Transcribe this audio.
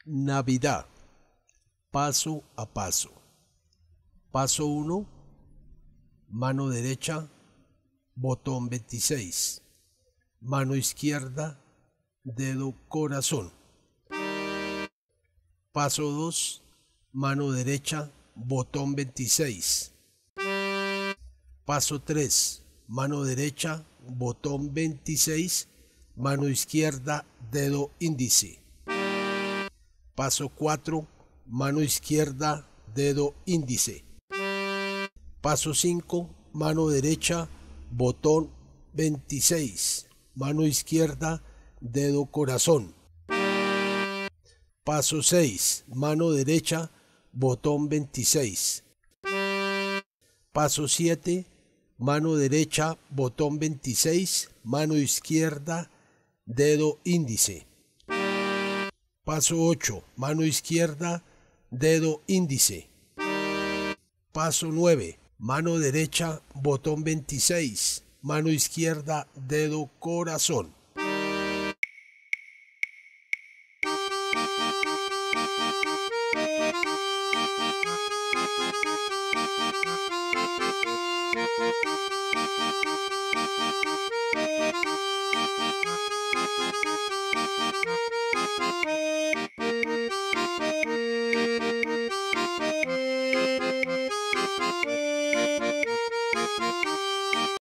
Navidad, paso a paso. Paso 1, mano derecha, botón 26. Mano izquierda, dedo corazón. Paso 2, mano derecha, botón 26. Paso 3, mano derecha, botón 26, mano izquierda, dedo índice. Paso 4, mano izquierda, dedo índice. Paso 5, mano derecha, botón 26, mano izquierda, dedo corazón. Paso 6, mano derecha, botón 26. Paso 7, mano derecha, botón 26, mano izquierda, dedo índice. Paso 8, mano izquierda, dedo índice. Paso 9, mano derecha, botón 26, mano izquierda, dedo corazón.